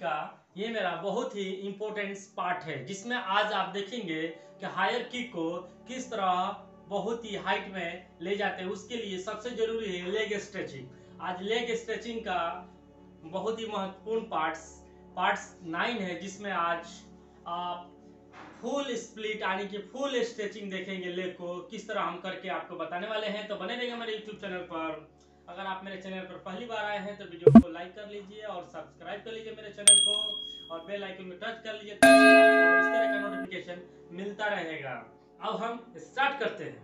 का ये मेरा बहुत ही इम्पोर्टेंट पार्ट है, जिसमें आज आप देखेंगे कि हायर किक को किस तरह बहुत ही हाइट में ले जाते हैं। उसके लिए सबसे जरूरी है लेग स्ट्रेचिंग। आज लेग स्ट्रेचिंग का बहुत ही महत्वपूर्ण पार्ट्स 9 है, जिसमें आज आप फुल स्प्लिट यानी कि फुल स्ट्रेचिंग देखेंगे। लेग को किस तरह हम करके आपको बताने वाले हैं, तो बने रहिएगा मेरे यूट्यूब चैनल पर। अगर आप मेरे चैनल पर पहली बार आए हैं तो वीडियो को लाइक कर लीजिए और सब्सक्राइब कर लीजिए मेरे चैनल को, और बेल आइकन में टच कर लीजिए ताकि आपको इस तरह का नोटिफिकेशन मिलता रहेगा। अब हम स्टार्ट करते हैं।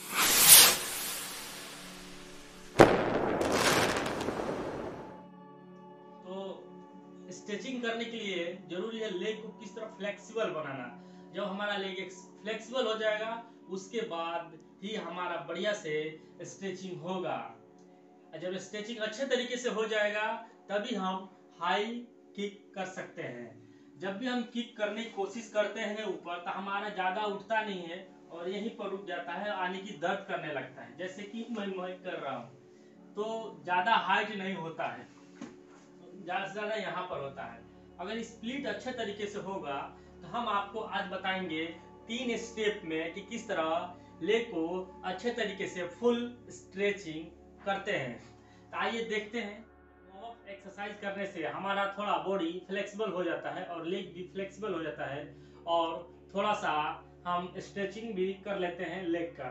तो स्ट्रेचिंग करने के लिए जरूरी है लेग को किस तरह फ्लेक्सिबल बनाना। जब हमारा लेग फ्लेक्सिबल हो जाएगा उसके बाद ही हमारा बढ़िया से स्ट्रेचिंग होगा। जब स्ट्रेचिंग अच्छे तरीके से हो जाएगा तभी हम हाई किक कर सकते हैं। जब भी हम किक करने की कोशिश करते हैं ऊपर तो हमारा ज्यादा उठता नहीं है और यहीं पर रुक जाता है, यानी कि दर्द करने लगता है। जैसे कि मैं कर रहा हूँ तो ज्यादा हाइट नहीं होता है, ज्यादा से ज्यादा यहाँ पर होता है। अगर स्प्लिट अच्छे तरीके से होगा तो हम आपको आज बताएंगे 3 स्टेप में कि किस तरह लेग को अच्छे तरीके से फुल स्ट्रेचिंग करते हैं। तो आइए देखते हैं। एक्सरसाइज करने से हमारा थोड़ा बॉडी फ्लेक्सिबल हो जाता है और लेग भी फ्लेक्सिबल हो जाता है, और थोड़ा सा हम स्ट्रेचिंग भी कर लेते हैं लेग का।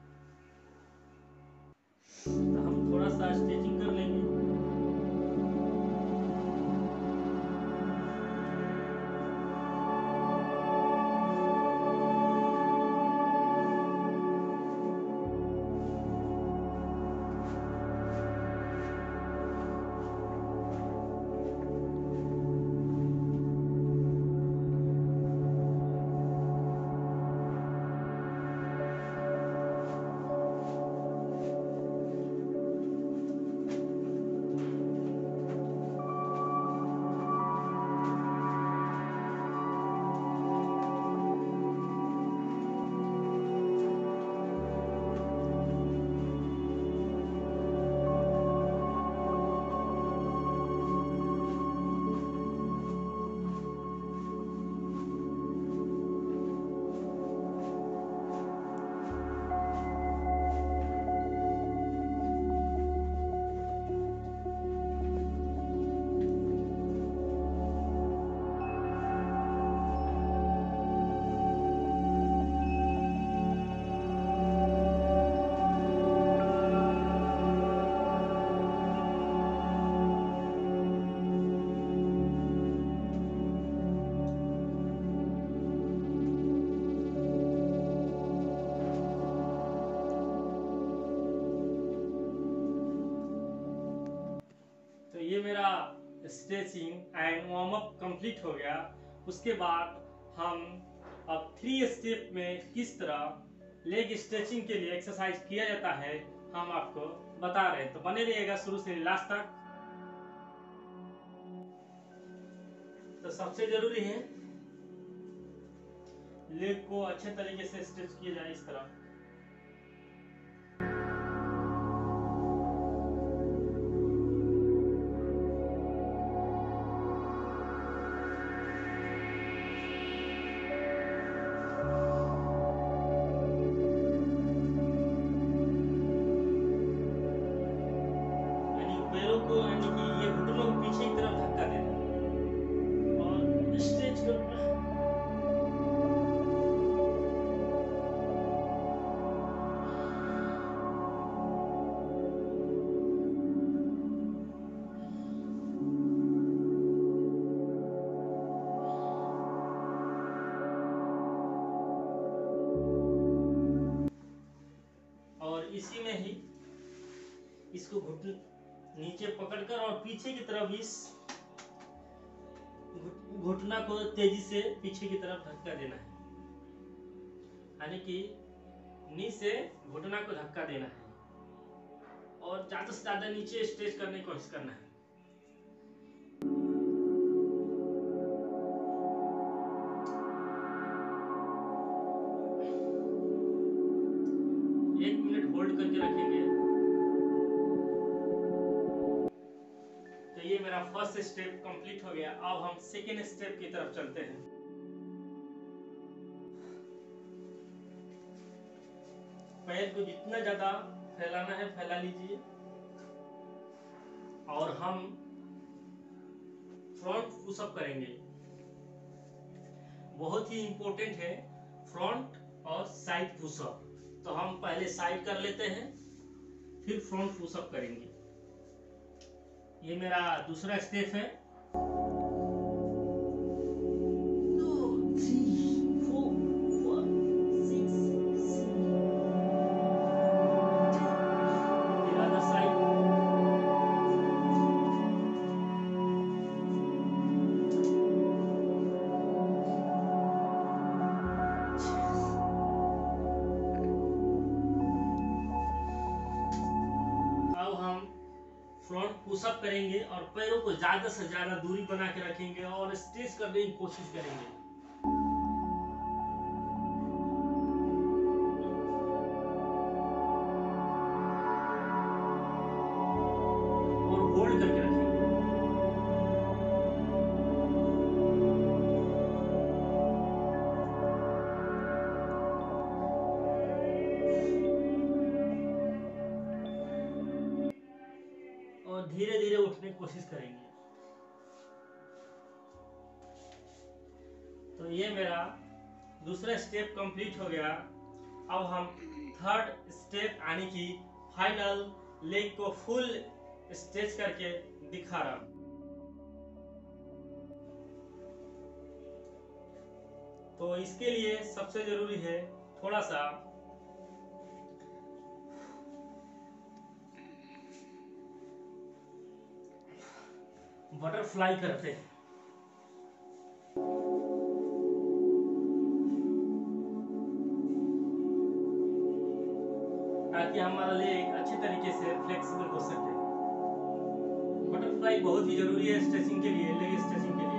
तो हम थोड़ा सा स्ट्रेचिंग कर लेंगे। ये मेरा stretching and warm up complete हो गया। उसके बाद हम अब 3 स्टेप में किस तरह लेग स्ट्रेचिंग के लिए एक्सरसाइज किया जाता है हम आपको बता रहे हैं। तो बने रहिएगा शुरू से लास्ट तक। तो सबसे जरूरी है लेग को अच्छे तरीके से स्ट्रेच किया जाए इस तरह। पैरों को यानी कि ये घुटनों को पीछे की तरफ धक्का देना और स्ट्रेच करना। और इसी में ही इसको घुटन नीचे पकड़कर और पीछे की तरफ इस घुटना को तेजी से पीछे की तरफ धक्का देना है, यानी कि नी से घुटना को धक्का देना है और ज्यादा से ज्यादा नीचे स्ट्रेच करने की कोशिश करना है। होल्ड करके रखेंगे तो तो ये मेरा फर्स्ट स्टेप कंप्लीट हो गया। अब हम सेकेंड स्टेप की तरफ चलते हैं। पैर को जितना ज्यादा फैलाना है फैला लीजिए और हम फ्रंट पुशअप करेंगे। बहुत ही इंपॉर्टेंट है फ्रंट और साइड पुशअप। तो हम पहले साइड कर लेते हैं, फिर फ्रंट पुशअप करेंगे। ये मेरा दूसरा स्टेप है। 2 3 4 5 6 7 फिर अदर साइड। अब हम फ्रंट पुशअप करेंगे और पैरों को ज्यादा से ज्यादा दूरी बना के रखेंगे और स्ट्रेच करने की कोशिश करेंगे। और होल्ड करके रखेंगे। और धीरे धीरे उठने की कोशिश करेंगे। तो ये मेरा दूसरा स्टेप कंप्लीट हो गया। अब हम थर्ड स्टेप यानी कि फाइनल लेग को फुल स्ट्रेच करके दिखा रहा हूं। तो इसके लिए सबसे जरूरी है थोड़ा सा बटरफ्लाई करते हैं। ताकि हमारा लेग अच्छे तरीके से फ्लेक्सिबल हो सके। बटरफ्लाई बहुत ही जरूरी है स्ट्रेचिंग के लिए, लेग स्ट्रेचिंग के लिए।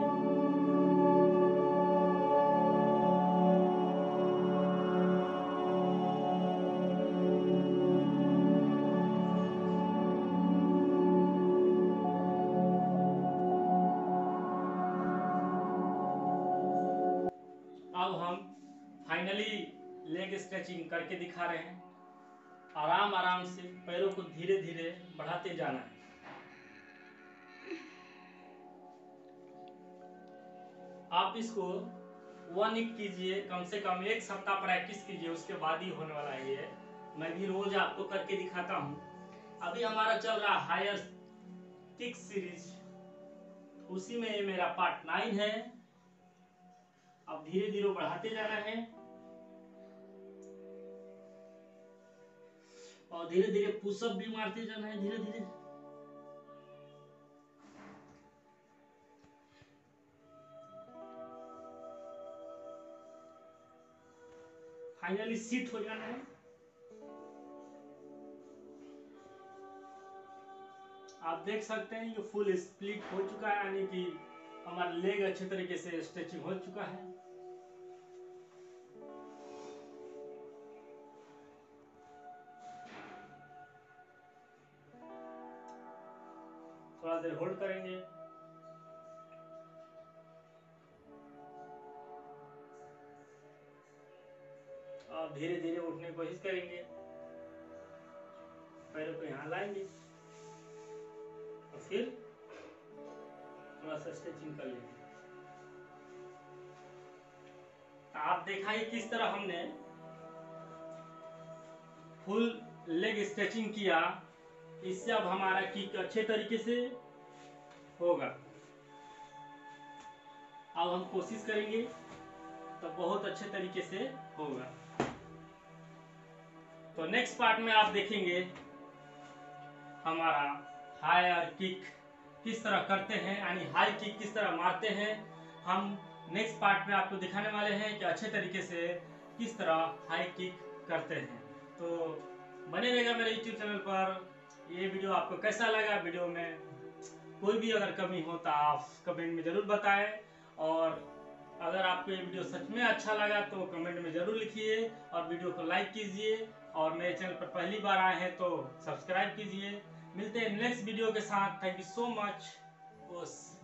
अब हम फाइनली लेग स्ट्रेचिंग करके दिखा रहे हैं। आराम आराम से पैरों को धीरे धीरे बढ़ाते जाना है। आप इसको 1 वीक कीजिए, कम से कम 1 सप्ताह प्रैक्टिस कीजिए, उसके बाद ही होने वाला है ये। मैं भी रोज आपको करके दिखाता हूँ। अभी हमारा चल रहा हायर किक सीरीज, उसी में ये मेरा पार्ट 9 है। अब धीरे धीरे बढ़ाते जाना है और धीरे धीरे पुशअप भी मारते जाना है धीरे धीरे। फाइनली सीट हो जाना है। आप देख सकते हैं ये फुल स्प्लिट हो चुका है, यानी कि हमारा लेग अच्छे तरीके से स्ट्रेचिंग हो चुका है। थोड़ा देर होल्ड करेंगे। और धीरे धीरे उठने की कोशिश करेंगे। पैरों को यहाँ लाएंगे और फिर थोड़ा सा स्ट्रेचिंग कर लेंगे। आप देखा ही किस तरह हमने फुल लेग स्ट्रेचिंग किया। इससे अब हमारा किक अच्छे तरीके से होगा। अब हम कोशिश करेंगे तो बहुत अच्छे तरीके से होगा। तो नेक्स्ट पार्ट में आप देखेंगे हमारा हायर किक किस तरह करते हैं, यानी हाई किक किस तरह मारते हैं। हम नेक्स्ट पार्ट में आपको दिखाने वाले हैं कि अच्छे तरीके से किस तरह हाई किक करते हैं। तो बने रहेगा मेरे YouTube चैनल पर। ये वीडियो आपको कैसा लगा, वीडियो में कोई भी अगर कमी हो तो आप कमेंट में जरूर बताएं। और अगर आपको ये वीडियो सच में अच्छा लगा तो कमेंट में जरूर लिखिए और वीडियो को लाइक कीजिए। और मेरे चैनल पर पहली बार आए हैं तो सब्सक्राइब कीजिए। मिलते हैं नेक्स्ट वीडियो के साथ। Thank you so much. खुश।